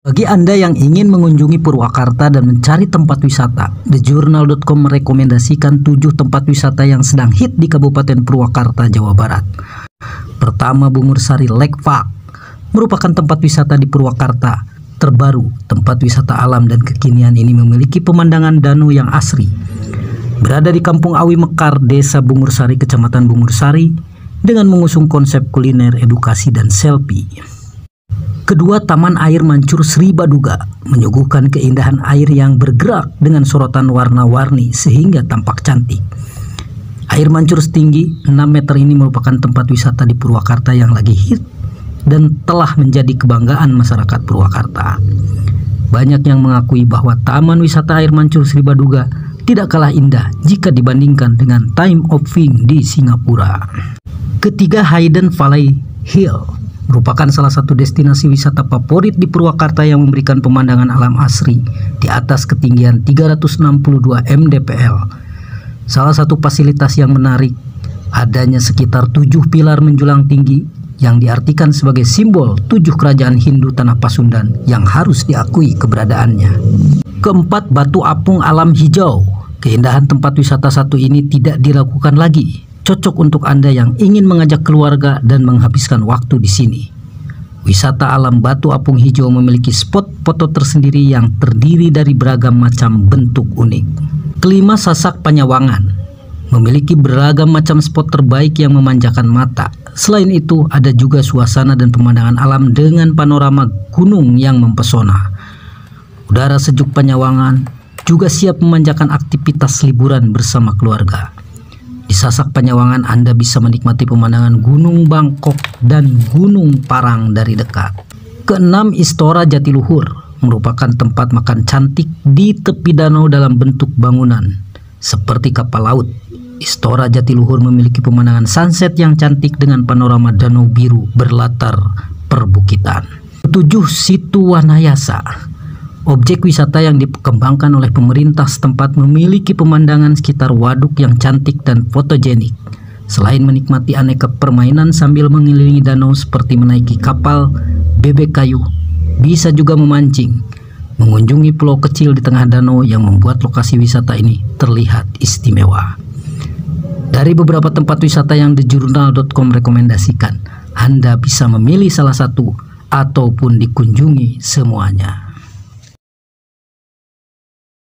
Bagi Anda yang ingin mengunjungi Purwakarta dan mencari tempat wisata, TheJournal.com merekomendasikan 7 tempat wisata yang sedang hit di Kabupaten Purwakarta, Jawa Barat. Pertama, Bungursari Lake Park merupakan tempat wisata di Purwakarta terbaru. Tempat wisata alam dan kekinian ini memiliki pemandangan danau yang asri. Berada di Kampung Awi Mekar, Desa Bungursari, Kecamatan Bungursari, dengan mengusung konsep kuliner, edukasi, dan selfie. Kedua, Taman Air Mancur Sri Baduga menyuguhkan keindahan air yang bergerak dengan sorotan warna-warni sehingga tampak cantik. Air mancur setinggi 6 meter ini merupakan tempat wisata di Purwakarta yang lagi hit dan telah menjadi kebanggaan masyarakat Purwakarta. Banyak yang mengakui bahwa Taman Wisata Air Mancur Sri Baduga tidak kalah indah jika dibandingkan dengan Time of Fing di Singapura. Ketiga, Hayden Valley Hill merupakan salah satu destinasi wisata favorit di Purwakarta yang memberikan pemandangan alam asri di atas ketinggian 362 mdpl. Salah satu fasilitas yang menarik, adanya sekitar 7 pilar menjulang tinggi yang diartikan sebagai simbol 7 kerajaan Hindu tanah Pasundan yang harus diakui keberadaannya. Keempat, Batu Apung Alam Hijau. Keindahan tempat wisata satu ini tidak diragukan lagi. Cocok untuk Anda yang ingin mengajak keluarga dan menghabiskan waktu di sini. Wisata alam Batu Apung Hijau memiliki spot foto tersendiri yang terdiri dari beragam macam bentuk unik. Kelima, Sasak Panyawangan memiliki beragam macam spot terbaik yang memanjakan mata. Selain itu, ada juga suasana dan pemandangan alam dengan panorama gunung yang mempesona. Udara sejuk Panyawangan juga siap memanjakan aktivitas liburan bersama keluarga. Di Sasak Panyawangan Anda bisa menikmati pemandangan Gunung Bangkok dan Gunung Parang dari dekat. Keenam, Istora Jatiluhur merupakan tempat makan cantik di tepi danau dalam bentuk bangunan seperti kapal laut. Istora Jatiluhur memiliki pemandangan sunset yang cantik dengan panorama danau biru berlatar perbukitan. 7, Situ Wanayasa. Objek wisata yang dikembangkan oleh pemerintah setempat memiliki pemandangan sekitar waduk yang cantik dan fotogenik. Selain menikmati aneka permainan sambil mengelilingi danau seperti menaiki kapal, bebek kayu, bisa juga memancing, mengunjungi pulau kecil di tengah danau yang membuat lokasi wisata ini terlihat istimewa. Dari beberapa tempat wisata yang TheJournal.com rekomendasikan, Anda bisa memilih salah satu ataupun dikunjungi semuanya.